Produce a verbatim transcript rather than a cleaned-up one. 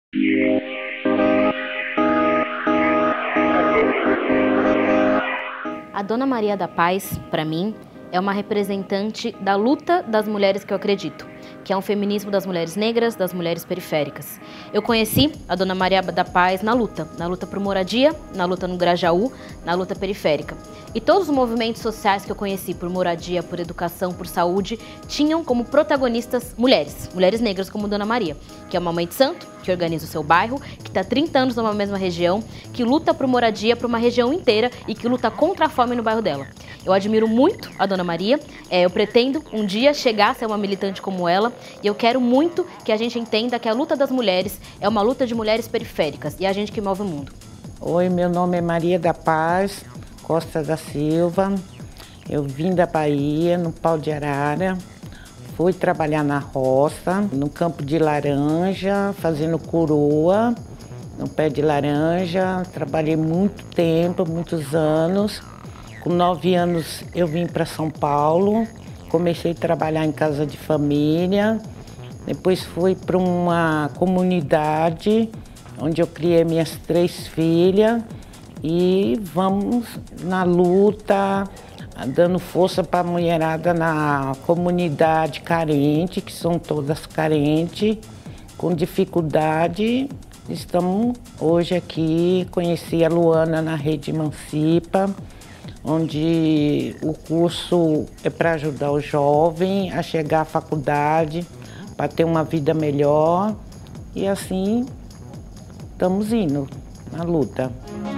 A Dona Maria da Paz, para mim, é uma representante da luta das mulheres que eu acredito, que é um feminismo das mulheres negras, das mulheres periféricas. Eu conheci a Dona Maria da Paz na luta, na luta por moradia, na luta no Grajaú, na luta periférica. E todos os movimentos sociais que eu conheci por moradia, por educação, por saúde, tinham como protagonistas mulheres, mulheres negras como Dona Maria, que é uma mãe de santo, que organiza o seu bairro, que está há trinta anos numa mesma região, que luta por moradia para uma região inteira e que luta contra a fome no bairro dela. Eu admiro muito a Dona Maria, é, eu pretendo um dia chegar a ser uma militante como ela e eu quero muito que a gente entenda que a luta das mulheres é uma luta de mulheres periféricas e é a gente que move o mundo. Oi, meu nome é Maria da Paz Costa da Silva, eu vim da Bahia, no Pau de Arara, fui trabalhar na roça, no campo de laranja, fazendo coroa, no pé de laranja, trabalhei muito tempo, muitos anos. Com nove anos eu vim para São Paulo, comecei a trabalhar em casa de família, depois fui para uma comunidade onde eu criei minhas três filhas e vamos na luta, dando força para a mulherada na comunidade carente, que são todas carentes, com dificuldade. Estamos hoje aqui, conheci a Luana na Rede Emancipa, onde o curso é para ajudar o jovem a chegar à faculdade, para ter uma vida melhor. E assim, estamos indo na luta.